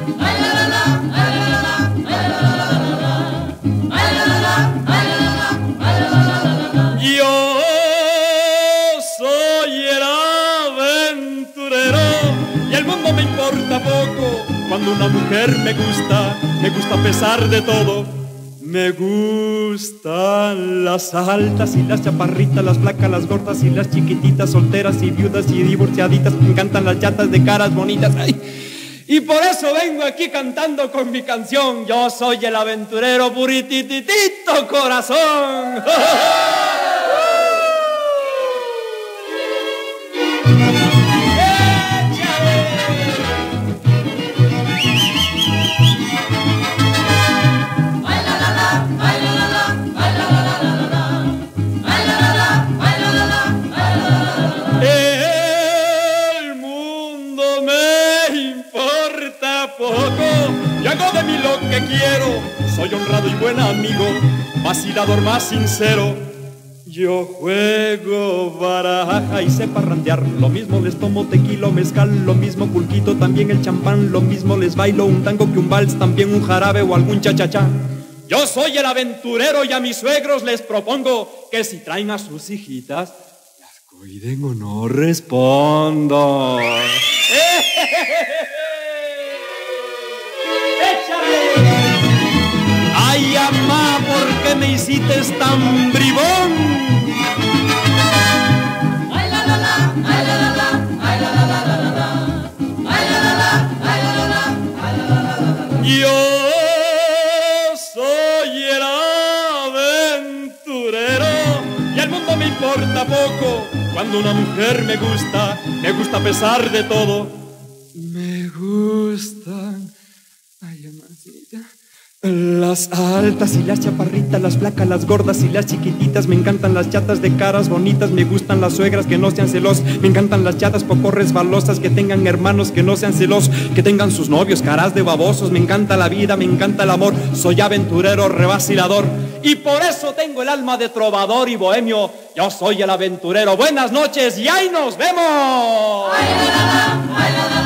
Yo soy el aventurero y el mundo me importa poco. Cuando una mujer me gusta a pesar de todo. Me gustan las altas y las chaparritas, las flacas, las gordas y las chiquititas, solteras y viudas y divorciaditas. Me encantan las chatas de caras bonitas. ¡Ay! Y por eso vengo aquí cantando con mi canción. Yo soy el aventurero purititito corazón. El mundo me importa poco, yo hago de mí lo que quiero, soy honrado y buen amigo, vacilador más sincero. Yo juego baraja y sé parrandear, lo mismo les tomo tequila o mezcal, lo mismo pulquito, también el champán, lo mismo les bailo un tango que un vals, también un jarabe o algún cha-cha-cha. Yo soy el aventurero y a mis suegros les propongo que si traen a sus hijitas, las cuiden o no respondo. ¡Échale! ¡Ay, amá, por qué me hiciste tan bribón! ¡Ay, la, la, la! ¡Ay, la, la, la! ¡Ay, la, la, la, la, la! ¡Ay, la, la, la! ¡Ay, la, la, la! ¡Ay, la, la, la, la! Yo soy el aventurero y al mundo me importa poco. Cuando una mujer me gusta a pesar de todo. Me gustan, ay, mamacita, las altas y las chaparritas, las flacas, las gordas y las chiquititas. Me encantan las chatas de caras bonitas, me gustan las suegras que no sean celos. Me encantan las chatas poco resbalosas, que tengan hermanos que no sean celos, que tengan sus novios caras de babosos. Me encanta la vida, me encanta el amor, soy aventurero, revacilador. Y por eso tengo el alma de trovador y bohemio. Yo soy el aventurero. Buenas noches y ahí nos vemos. Ay, la, la, la, ay, la, la.